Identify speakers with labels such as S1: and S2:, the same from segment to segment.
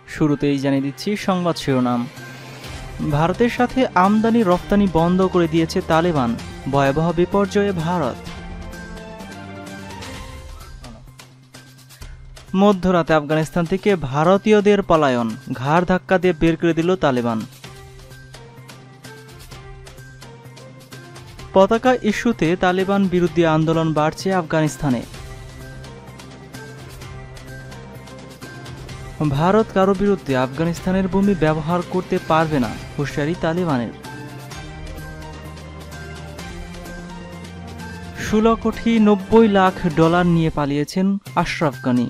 S1: শুরুতেই জানিয়ে দিচ্ছি সংবাদ শিরোনাম। ভারতের সাথে আমদানি রপ্তানি বন্ধ করে দিয়েছে তালেবান, ভয়াবহ বিপর্যয়ে ভারত। মধ্যরাতে আফগানিস্তান থেকে ভারতীয়দের পলায়ন, ঘাড় ধাক্কা দিয়ে বের করে দিল তালেবান। পতাকা ইস্যুতে তালেবান বিরোধী আন্দোলন বাড়ছে আফগানিস্তানে। ভারত কারো বিরুদ্ধে আফগানিস্তানের ভূমি ব্যবহার করতে পারবে না, হুঁশিয়ারি তালেবানের। 16,90,00,000 নিয়ে পালিয়েছেন আশরাফ গনি।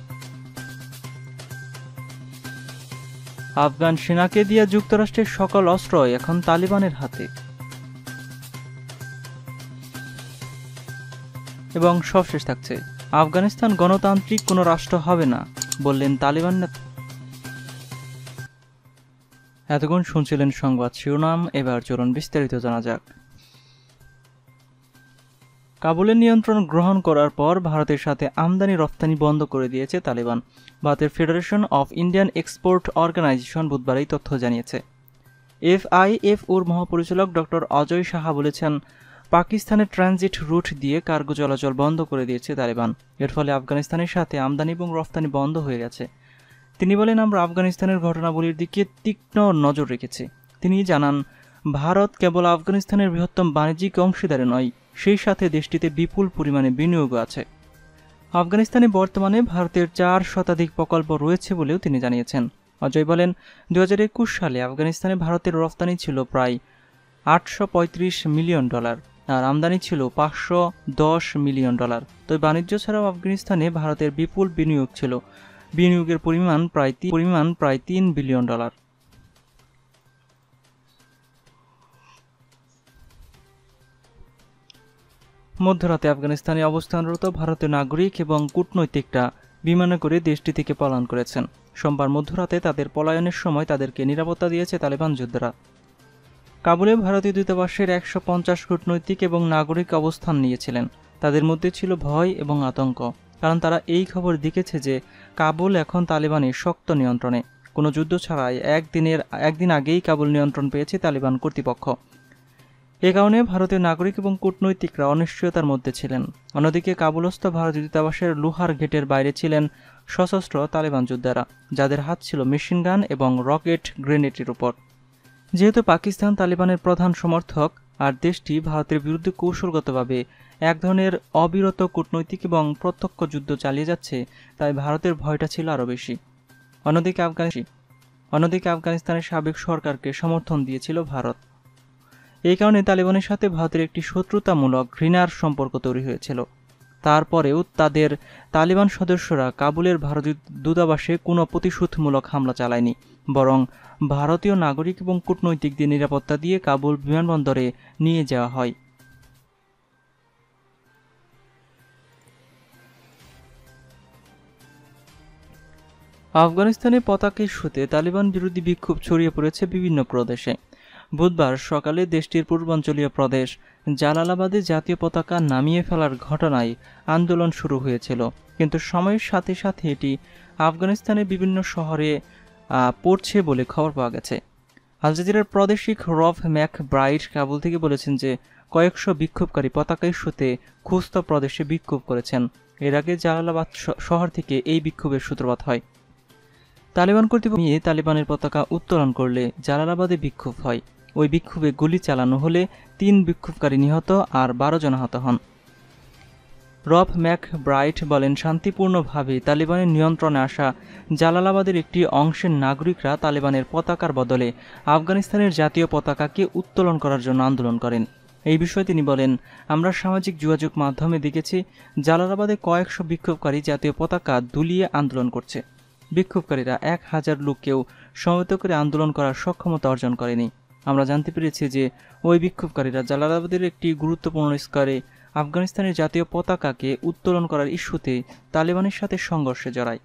S1: আফগান সেনাকে দিয়ে যুক্তরাষ্ট্রের সকল অস্ত্র এখন তালেবানের হাতে। এবং সবশেষ থাকছে, আফগানিস্তান গণতান্ত্রিক কোনো রাষ্ট্র হবে না, বললেন তালেবান নেতা। এতক্ষণ শুনছিলেন সংবাদ শিরোনাম, এবার চলুন বিস্তারিত জানা যাক। কাবুলের নিয়ন্ত্রণ গ্রহণ করার পর ভারতের সাথে আমদানি রপ্তানি বন্ধ করে দিয়েছে তালেবান। ভারতের federation of Indian export organisation বুধবার এই তথ্য জানিয়েছে। FIFOর মহাপরিচালক ডক্টর অজয় সাহা বলেছেন, পাকিস্তানের ট্রানজিট রুট দিয়ে কার্গো চলাচল বন্ধ করে দিয়েছে তালেবান। এর ফলে আফগানিস্তানের সাথে আমদানি এবং রপ্তানি বন্ধ হয়ে গেছে। তিনি বলেন, আমরা আফগানিস্তানের ঘটনাবলীর দিকে তীক্ষ্ণ নজর রেখেছি। তিনি জানান, ভারত কেবল আফগানিস্তানের বৃহত্তম বাণিজ্যিক অংশীদারে নয়, সেই সাথে দেশটিতে বিপুল পরিমাণে বিনিয়োগও আছে। আফগানিস্তানে বর্তমানে ভারতের 4 শতাধিক প্রকল্প রয়েছে বলেও তিনি জানিয়েছেন। অজয় বলেন, 2021 সালে আফগানিস্তানে ভারতের রপ্তানি ছিল প্রায় $835 মিলিয়ন, আর আমদানি ছিল $510 মিলিয়ন। তবে বাণিজ্য ছাড়াও আফগানিস্তানে ভারতের বিপুল বিনিয়োগ ছিল। বিনিয়োগের পরিমাণ প্রায় $3 বিলিয়ন। মধ্যরাতে আফগানিস্তানে অবস্থানরত ভারতীয় নাগরিক এবং কূটনৈতিকরা বিমানে করে দেশটি থেকে পলায়ন করেছেন। সোমবার মধ্যরাতে তাদের পলায়নের সময় তাদেরকে নিরাপত্তা দিয়েছে তালেবান যোদ্ধারা। কাবুলে ভারতীয় দূতাবাসের 150 কূটনৈতিক এবং নাগরিক অবস্থান নিয়েছিলেন। তাদের মধ্যে ছিল ভয় এবং আতঙ্ক, কারণ তারা এই খবর দেখেছে যে কাবুল এখন তালেবানের শক্ত নিয়ন্ত্রণে। কোনো যুদ্ধ ছাড়াই একদিন আগেই কাবুল নিয়ন্ত্রণ পেয়েছে তালেবান কর্তৃপক্ষ। এ কারণে ভারতীয় নাগরিক এবং কূটনৈতিকরা অনিশ্চয়তার মধ্যে ছিলেন। অন্যদিকে কাবুলস্থ ভারতীয় দূতাবাসের লোহার গেটের বাইরে ছিলেন সশস্ত্র তালেবান যোদ্ধারা, যাদের হাত ছিল মেশিনগান এবং রকেট গ্রেনেডের উপর। যেহেতু পাকিস্তান তালেবানের প্রধান সমর্থক আর দেশটি ভারতের বিরুদ্ধে কৌশলগতভাবে এক ধরনের অবিরত কূটনৈতিক এবং প্রত্যক্ষ যুদ্ধ চালিয়ে যাচ্ছে, তাই ভারতের ভয়টা ছিল আরও বেশি। অন্যদিকে আফগানিস্তানের সাবেক সরকারকে সমর্থন দিয়েছিল ভারত। এই কারণে তালেবানের সাথে ভারতের একটি শত্রুতামূলক ঘৃণার সম্পর্ক তৈরি হয়েছিল। তারপরেও তালেবান সদস্যরা কাবুলের ভারতীয় দূতাবাসে কোনো প্রতিশোধমূলক হামলা চালায়নি, বরং ভারতীয় নাগরিক এবং কূটনৈতিকদের নিরাপত্তা দিয়ে কাবুল বিমানবন্দরে নিয়ে যাওয়া হয়। আফগানিস্তানে পতাকা ইস্যুতে তালেবান বিরোধী বিক্ষোভ ছড়িয়ে পড়েছে বিভিন্ন প্রদেশে। বুধবার সকালে দেশটির পূর্বাঞ্চলীয় প্রদেশ জালালাবাদে জাতীয় পতাকা নামিয়ে ফেলার ঘটনায় আন্দোলন শুরু হয়েছিল, কিন্তু সময়ের সাথে সাথে এটি আফগানিস্তানের বিভিন্ন শহরে পড়ছে বলে খবর পাওয়া গেছে। আল জাজিরার প্রাদেশিক রফ ম্যাক ব্রাইট কাবুল থেকে বলেছেন যে কয়েকশো বিক্ষোভকারী পতাকা ইস্যুতে খুস্তা প্রদেশে বিক্ষোভ করেছেন। এর আগে জালালাবাদ শহর থেকে এই বিক্ষোভের সূত্রপাত হয়। তালেবান কর্তৃপক্ষ তালেবানের পতাকা উত্তোলন করলে জালালাবাদে বিক্ষোভ হয়। ওই বিক্ষোভে গুলি চালানো হলে 3 বিক্ষোভকারী নিহত আর 12 জন আহত হন। রফ ম্যাক ব্রাইট বলেন, শান্তিপূর্ণভাবে তালেবানের নিয়ন্ত্রণে আসা জালালাবাদের একটি অংশের নাগরিকরা তালেবানের পতাকার বদলে আফগানিস্তানের জাতীয় পতাকাকে উত্তোলন করার জন্য আন্দোলন করেন। এই বিষয়ে তিনি বলেন, আমরা সামাজিক যোগাযোগ মাধ্যমে দেখেছি জালালাবাদে কয়েকশো বিক্ষোভকারী জাতীয় পতাকা দুলিয়ে আন্দোলন করছে। বিক্ষোভকারীরা 1000 লোককেও সমবেত করে আন্দোলন করার সক্ষমতা অর্জন করেনি। আমরা জানতে পেরেছি যে ওই বিক্ষোভকারীরা জালালাবাদের একটি গুরুত্বপূর্ণ স্কোয়ারে আফগানিস্তানের জাতীয় পতাকাকে উত্তোলন করার ইস্যুতে তালেবানের সাথে সংঘর্ষে জড়ায়।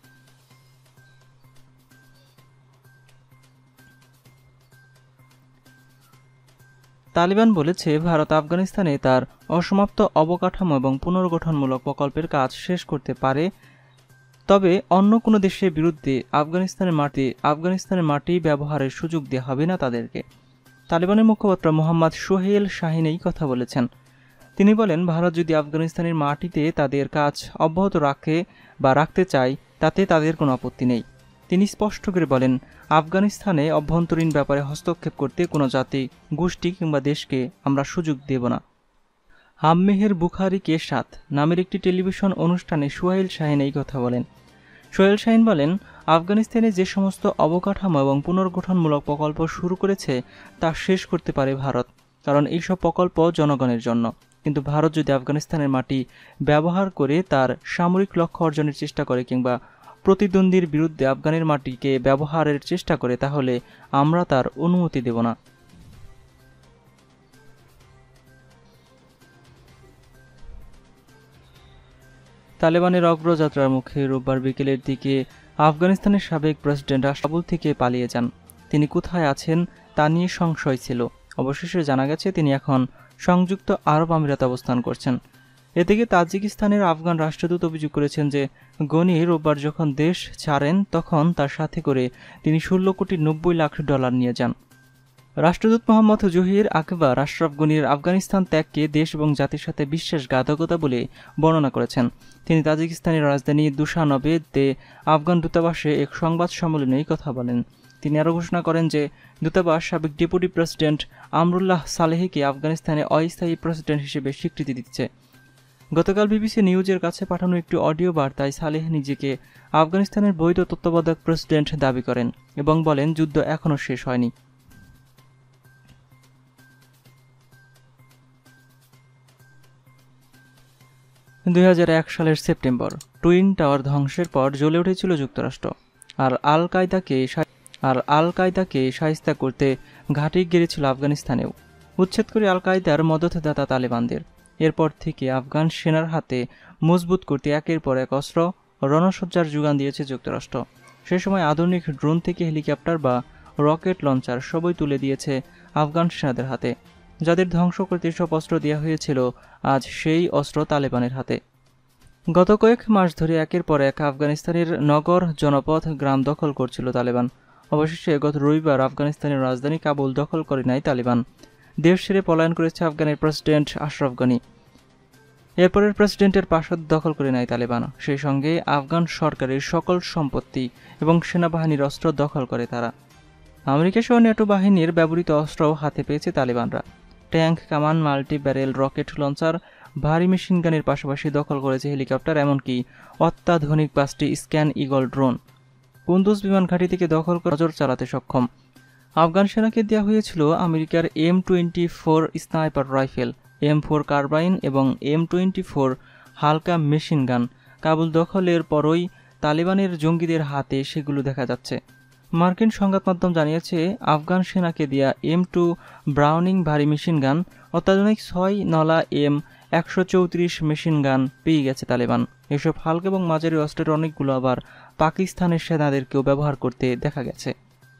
S1: তালেবান বলেছে, ভারত আফগানিস্তানে তার অসমাপ্ত অবকাঠামো এবং পুনর্গঠনমূলক প্রকল্পের কাজ শেষ করতে পারে তবে অন্য কোনো দেশের বিরুদ্ধে আফগানিস্তানের মাটি ব্যবহারের সুযোগ দেওয়া হবে না তাদেরকে। তালেবানের মুখপাত্র মোহাম্মদ সোহেল শাহিন এই কথা বলেছেন। তিনি বলেন, ভারত যদি আফগানিস্তানের মাটিতে তাদের কাজ অব্যাহত রাখতে চায় তাতে তাদের কোনো আপত্তি নেই। তিনি স্পষ্ট করে বলেন, আফগানিস্তানে অভ্যন্তরীণ ব্যাপারে হস্তক্ষেপ করতে কোনো জাতি, গোষ্ঠী কিংবা দেশকে আমরা সুযোগ দেব না। হামমেহের বুখারি কে সাথ নামের একটি টেলিভিশন অনুষ্ঠানে সোহেল শাহিন এই কথা বলেন। সোহেল শাহিন বলেন, আফগানিস্তানে যে সমস্ত অবকাঠামো এবং পুনর্গঠনমূলক প্রকল্প শুরু করেছে তা শেষ করতে পারে ভারত, কারণ এইসব প্রকল্প জনগণের জন্য। কিন্তু ভারত যদি আফগানিস্তানের মাটি ব্যবহার করে তার সামরিক লক্ষ্য অর্জনের চেষ্টা করে কিংবা প্রতিদ্বন্দ্বীর বিরুদ্ধে আফগানের মাটিকে ব্যবহারের চেষ্টা করে, তাহলে আমরা তার অনুমতি দেব না। তালেবানের অগ্রযাত্রার মুখে রোববার বিকেলের দিকে আফগানিস্তানের সাবেক প্রেসিডেন্ট কাবুল থেকে পালিয়ে যান। তিনি কোথায় আছেন তা নিয়ে সংশয় ছিল। অবশেষে জানা গেছে তিনি এখন সংযুক্ত আরব আমিরাতে অবস্থান করছেন। এদিকে তাজিকিস্তানের আফগান রাষ্ট্রদূত অভিযোগ করেছেন যে গনি রোববার যখন দেশ ছাড়েন তখন তার সাথে করে তিনি 16,90,00,000 নিয়ে যান। রাষ্ট্রদূত মোহাম্মদ জহির আকবর আশরাফ গনির আফগানিস্তান ত্যাগকে দেশ এবং জাতির সাথে বিশ্বাসঘাতকতা বলে বর্ণনা করেছেন। তিনি তাজিকিস্তানের রাজধানী দুশানবেতে আফগান দূতাবাসে এক সংবাদ সম্মেলনে এই কথা বলেন। তিনি আরও ঘোষণা করেন যে দূতাবাস সাবেক ডেপুটি প্রেসিডেন্ট আমরুল্লাহ সালেহকে আফগানিস্তানে অস্থায়ী প্রেসিডেন্ট হিসেবে স্বীকৃতি দিচ্ছে। গতকাল বিবিসি নিউজের কাছে পাঠানো একটি অডিও বার্তায় সালেহ নিজেকে আফগানিস্তানের বৈধ তত্ত্বাবধায়ক প্রেসিডেন্ট দাবি করেন এবং বলেন, যুদ্ধ এখনও শেষ হয়নি। সালের সেপ্টেম্বর টুইন টাওয়ার ধ্বংসের পর জ্বলে উঠেছিল যুক্তরাষ্ট্র, আর আল কায়দাকে শায়েস্তা করতে ঘাঁটি গেড়েছিল আফগানিস্তানেও। উচ্ছেদ করে আল কায়দার মদতদাতা তালেবানদের। এরপর থেকে আফগান সেনার হাতে মজবুত করতে একের পর এক অস্ত্র রণসজ্জার যোগান দিয়েছে যুক্তরাষ্ট্র। সে সময় আধুনিক ড্রোন থেকে হেলিকপ্টার বা রকেট লঞ্চার সবই তুলে দিয়েছে আফগান সেনাদের হাতে। যাদের ধ্বংস করতে এসব অস্ত্র দেওয়া হয়েছিল, আজ সেই অস্ত্র তালেবানের হাতে। গত কয়েক মাস ধরে একের পর এক আফগানিস্তানের নগর, জনপদ, গ্রাম দখল করছিল তালেবান। অবশেষে গত রবিবার আফগানিস্তানের রাজধানী কাবুল দখল করে নেয় তালেবান। দেশ ছেড়ে পলায়ন করেছে আফগানের প্রেসিডেন্ট আশরাফ গনি। এরপরের প্রেসিডেন্টের প্রাসাদ দখল করে নেয় তালেবান। সেই সঙ্গে আফগান সরকারের সকল সম্পত্তি এবং সেনাবাহিনীর অস্ত্র দখল করে তারা। আমেরিকা সহ ন্যাটো বাহিনীর ব্যবহৃত অস্ত্রও হাতে পেয়েছে তালেবানরা। ট্যাঙ্ক, কামান, মাল্টি ব্যারেল রকেট লঞ্চার, ভারী মেশিনগানের পাশাপাশি দখল করেছে হেলিকপ্টার, এমনকি অত্যাধুনিক 5টি স্ক্যান ইগল ড্রোন। কুন্দুজ বিমান ঘাঁটি থেকে দখল করে নজর চালাতে সক্ষম। আফগান সেনাকে দেওয়া হয়েছিল আমেরিকার M24 sniper rifle, M4 carbine এবং M24 হালকা মেশিন গান। কাবুল দখলের পরই তালেবানের জঙ্গিদের হাতে সেগুলো দেখা যাচ্ছে। মার্কিন সংবাদ মাধ্যম জানিয়েছে, আফগান সেনাকে দেয়া M2 ব্রাউনিং ভারী মেশিন গান, অত্যাধুনিক 6 নলা M134 মেশিন গান পেয়ে গেছে তালেবান। এসব হালকা এবং মাঝারি অস্ত্রের অনেকগুলো আবার পাকিস্তানের সেনাদেরকেও ব্যবহার করতে দেখা গেছে।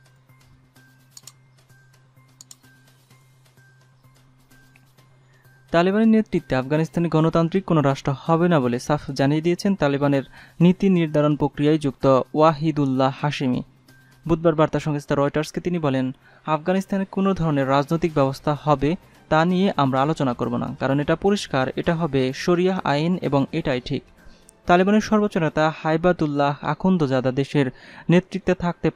S1: তালেবানের নেতৃত্বে আফগানিস্তানে গণতান্ত্রিক কোনো রাষ্ট্র হবে না বলে সাফ জানিয়ে দিয়েছেন তালেবানের নীতি নির্ধারণ প্রক্রিয়ায় যুক্ত ওয়াহিদুল্লাহ হাশেমি। বুধবার বার্তা সংস্থা রয়টার্সকে তিনি বলেন, আফগানিস্তানে কোনো ধরনের রাজনৈতিক ব্যবস্থা হবে তা নিয়ে আমরা আলোচনা করব না, কারণ এটা পরিষ্কার, এটা হবে শরিয়া আইন এবং এটাই ঠিক। তালেবানের সর্বোচ্চ নেতা হাইবাতুল্লাহ আখুন্দজাদা দেশের নেতৃত্বে থাকতে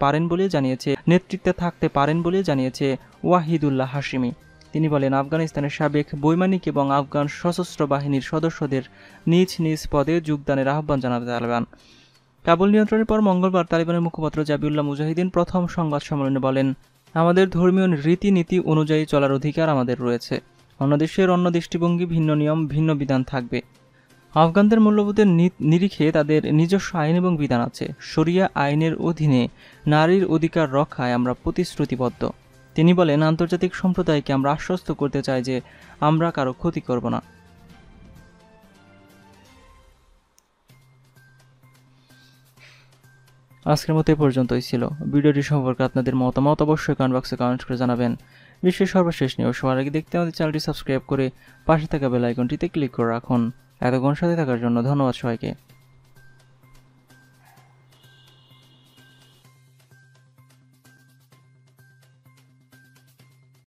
S1: পারেন বলে জানিয়েছে ওয়াহিদুল্লাহ হাশেমি। তিনি বলেন, আফগানিস্তানের সাবেক বৈমানিক এবং আফগান সশস্ত্র বাহিনীর সদস্যদের নিজ নিজ পদে যোগদানের আহ্বান জানাবে তালেবান। কাবুল নিয়ন্ত্রণের পর মঙ্গলবার তালেবানের মুখপাত্র জাবিউল্লাহ মুজাহিদিন প্রথম সংবাদ সম্মেলনে বলেন, আমাদের ধর্মীয় রীতিনীতি অনুযায়ী চলার অধিকার আমাদের রয়েছে। অন্য দেশের অন্য দৃষ্টিভঙ্গি, ভিন্ন নিয়ম, ভিন্ন বিধান থাকবে। আফগানদের মূল্যবোধের নিরিখে তাদের নিজস্ব আইন এবং বিধান আছে। শরিয়া আইনের অধীনে নারীর অধিকার রক্ষায় আমরা প্রতিশ্রুতিবদ্ধ। তিনি বলেন, আন্তর্জাতিক সম্প্রদায়কে আমরা আশ্বস্ত করতে চাই যে আমরা কারো ক্ষতি করব না। আজকের মতো এ পর্যন্তই ছিল। ভিডিওটি সম্পর্কে আপনাদের মতামত অবশ্যই কমেন্ট বক্সে কমেন্ট করে জানাবেন। বিশ্বের সর্বশেষ নিউজ সবার আগে দেখতে আমাদের চ্যানেলটি সাবস্ক্রাইব করে পাশে থাকা বেল আইকনটিতে ক্লিক করে রাখুন। এতক্ষণ সাথে থাকার জন্য ধন্যবাদ সবাইকে।